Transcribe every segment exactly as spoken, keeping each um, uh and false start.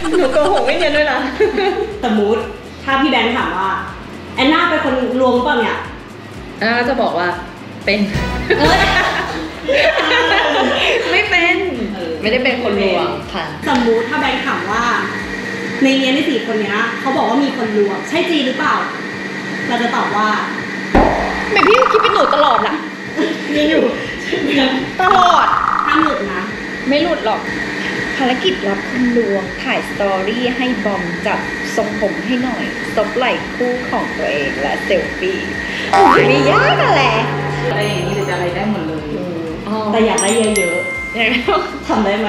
หนูโกหกไม่เนียนด้วยนะสมมติถ้าพี่แบงค์ถามว่าแอนนาเป็นคนลวงป่ะเนี่ยแอนนาจะบอกว่าเป็นไม่เป็นไม่ได้เป็นคนลวงค่ะสมมุติถ้าแบงค์ถามว่าในเนี้ยในสี่คนเนี้ยเขาบอกว่ามีคนลวงใช่จริงหรือเปล่าเราจะตอบว่าไม่พี่คิดเป็นหนูตลอดล่ะมีอยู่ตลอดห้ามหลุดนะไม่หลุดหรอกภารกิจรับคนลวงถ่ายสตอรี่ให้บอมจับทรงผมให้หน่อยซบไหล่คู่ของตัวเองและเซลฟี่ไม่ยากอะไรอะไรอย่างนี้จะอะไรได้หมดเลยแต่อยากได้เยอะๆอยากทำได้ไหม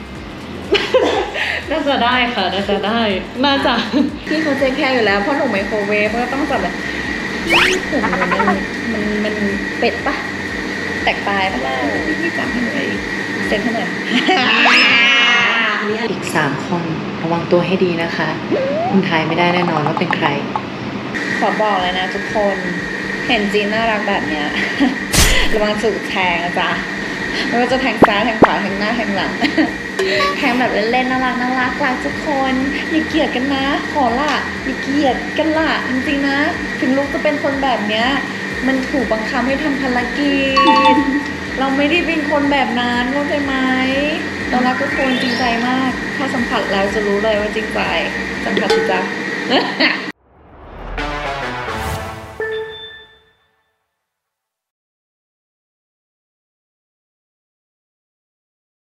น่าจะได้ค่ะน่าจะได้น่าจะพี่เขาเจคแค่อยู่แล้วเพราะหนูไมโครเวฟก็ต้องจับแบบผมมันมันมันเป็ดปะแตกปลายปะล่ะพี่จับให้หน่อยเซ็นให้หน่อยอีกสามคนระวังตัวให้ดีนะคะคุณทายไม่ได้แน่นอนว่าเป็นใครขอบอกเลยนะทุกคนเห็นจีนน่ารักแบบเนี้ยระวังถูกแทงนะจ๊ะไม่ว่าจะแทงซ้ายแทงขวาแทงหน้าแทงหลังแทงแบบเล่นๆน่ารักน่ารักรักทุกคนอย่าเกลียดกันนะขอละอย่าเกลียดกันละจริงๆนะถึงลูกจะเป็นคนแบบเนี้ยมันถูกบังคับให้ทำภารกิจเราไม่ได้เป็นคนแบบนั้นเข้าใจไหมเรารักทุกคนจริงใจมากถ้าสัมผัสแล้วจะรู้เลยว่าจริงใจสัมผัสสิจ๊ะ